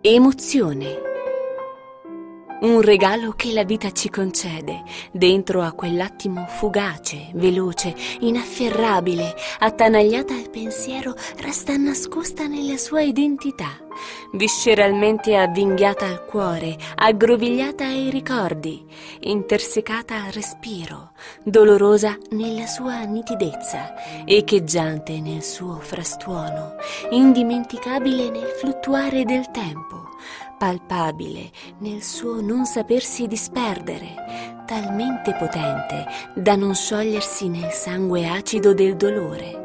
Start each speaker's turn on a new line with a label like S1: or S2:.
S1: Emozione. Un regalo che la vita ci concede, dentro a quell'attimo fugace, veloce, inafferrabile, attanagliata al pensiero, resta nascosta nella sua identità, visceralmente avvinghiata al cuore, aggrovigliata ai ricordi, intersecata al respiro, dolorosa nella sua nitidezza, echeggiante nel suo frastuono, indimenticabile nel fluttuare del tempo, palpabile nel suo non sapersi disperdere, talmente potente da non sciogliersi nel sangue acido del dolore.